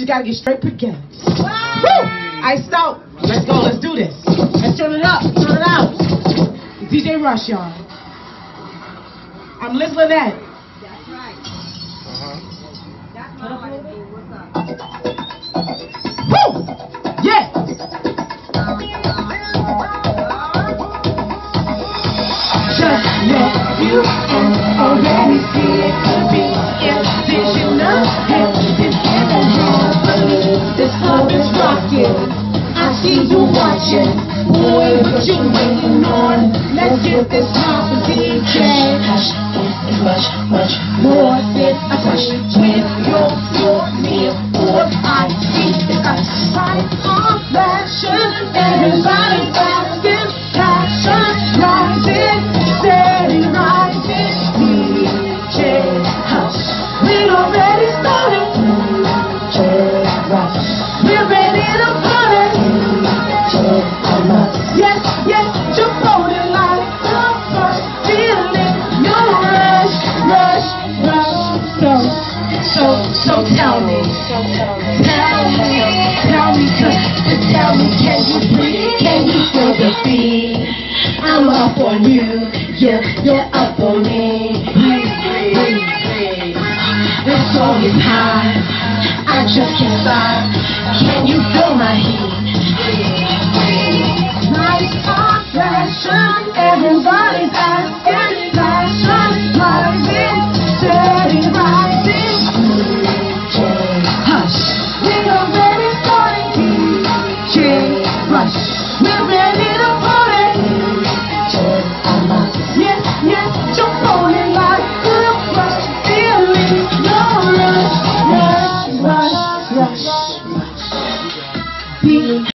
gotta get straight together. Woo! Iced out. Let's go. Let's do this. Let's turn it up. Turn it out. It's DJ Rush, y'all. I'm Liz Lynette. That's right. That's what I like to do. What's up? Woo! Yeah! Just met you and already see it could be intentional. And this isn't happening. This club is rocking. I see you watching. Boy, what you waiting on? Let's get this poppin', DJ. Hush, much more than a crush. When you're near, all I see is a sight of passion. Everybody asking, passion rising, steady rising. DJ, hush, we already started. DJ, rush, we're ready to party. Yes, yes, jump on it like the first feeling. No rush. So tell me, can you breathe? Can you feel the beat? I'm up on you, you're up on me. Breathe. This song is high, I just can't stop. Can you feel my heat? Nice passion, everybody's asking. Passion rising, steady rising. Hush, we're already starting. DJ Rush, we're ready to party. Yes, jump on it like the rush feeling. No rush. Be